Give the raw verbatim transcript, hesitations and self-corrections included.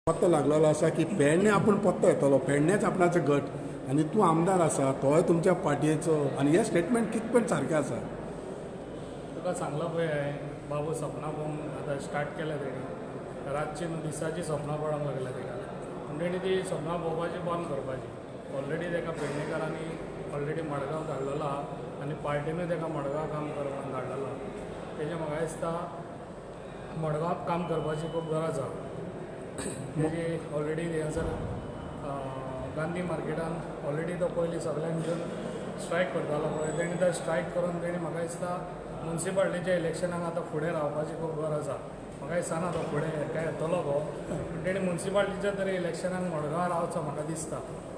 पत्तो लागलेलो आसा की पेडणे आपूण पत्तो येतलो, पेडणेच आपणाचो गट आनी तूं आमदार आसा, तोय तुमच्या पार्टयेचो, आनी हे स्टेटमेंट कितपत सारकें आसा? तुका सांगला पळय हांवें, बाबू सपना पळोवंक आतां स्टार्ट केल्या तेणी, रातची न्हू दिसाची सपना पळोवंक लागल्या तेका, पूण तेणी ती सपना पळोवपाची बंद करपाची. ऑलरेडी तेका पेडणेकारांनी ऑलरेडी मडगांव धाडलेलो आहा आनी पार्टीनूय तेका मडगांव काम करपाक धाडलेलो आहा. तेजें म्हाका दिसता मडगांवांत काम करपाची खूब गरज आहा. तेजी ऑलरेडी हेंसर गांधी मार्केटान ऑलरेडी तो पयलीं सगळ्यांक घेवन स्ट्रायक करतालो पळय, तेणी तर स्ट्रायक करून तेणी म्हाका दिसता मुन्सिपाल्टीच्या इलेक्शनाक आतां फुडें रावपाची खूब गरज आहा. म्हाका दिसना तो फुडें काय येतलो तो, पूण तेणी मुन्सिपाल्टीच्या तरी इलेक्शनाक मडगांव रावचो म्हाका दिसता.